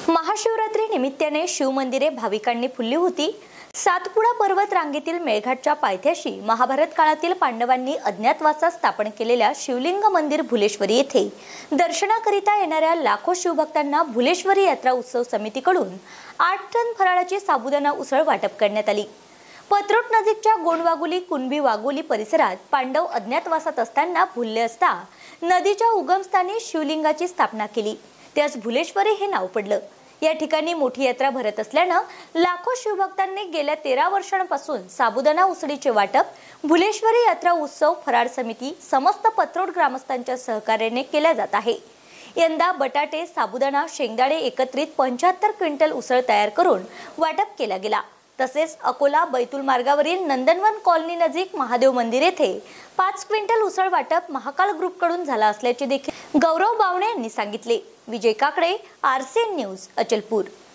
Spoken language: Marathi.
महाशिवरात्री निमित्ताने शिवमंदिरे भाविकांनी फुलली होती। सातपुडा पर्वत रांगेतील मेळघाटच्या पायथ्याशी महाभारत काळातील पांडवांनी अज्ञातवासात स्थापन केलेल्या शिवलिंग मंदिर भुलेश्वरी येथे दर्शनाकरिता येणाऱ्या लाखो शिवभक्तांना भुलेश्वरी यात्रा उत्सव समितीकडून 8 टन फराळाची साबुदाणा उसळ वाटप करण्यात आली। पत्रोट नजीकच्या गोंडवागुली कुणबी वागोली परिसरात पांडव अज्ञातवासात असताना भुलले असता नदीच्या उगमस्थानी शिवलिंगाची स्थापना केली, त्यास भुलेश्वरी हे नाव पडलं। या ठिकाणी मोठी यात्रा भरत असल्यानं लाखो शिवभक्तांनी गेल्या 13 वर्षांपासून साबुदाणा उसळीचे वाटप भुलेश्वरी यात्रा उत्सव फराळ समिती समस्त पत्रोट ग्रामस्थांच्या सहकार्याने केले जात आहे। यंदा बटाटे, साबुदाणा, शेंगदाणे एकत्रित 75 क्विंटल उसळ तयार करून वाटप केला गेला। तसेच अकोला बैतूल मार्गावरील नंदनवन कॉलनी नजीक महादेव मंदिर येथे 5 क्विंटल उसळ वाटप महाकाल ग्रुप कडून झाला असल्याचे देखील गौरव बावणे यांनी सांगितले। Vijay Kakade, RCN news, Achalpur.